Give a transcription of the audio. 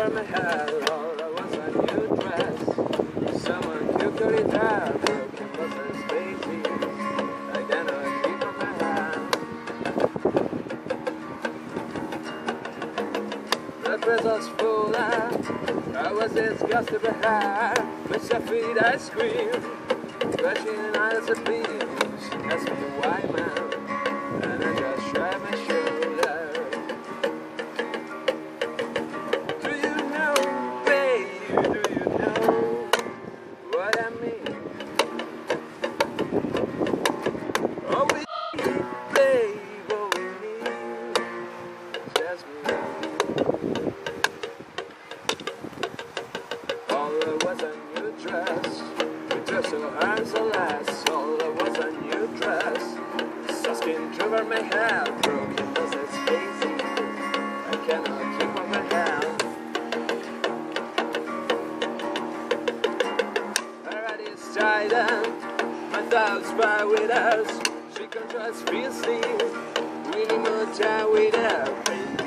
over my head. All I was a new dress. Someone who could it have broken was a spaces. I cannot keep on my hand. The dress was full and I was disgusted by her. With her feet I screamed, flashing eyes of beams. She asked me why, man, and I just shrugged my shoulder. Do you know, babe, do you know what I mean? Oh, we need, babe, oh, we need just me. All there was a new dress, with dress so hard so last. All there was a new dress, so skin over my hair, broken as it's crazy. I cannot keep on my hand. Alright, it's tied and my thoughts by with us. She contrasts fiercely, winning more time with her.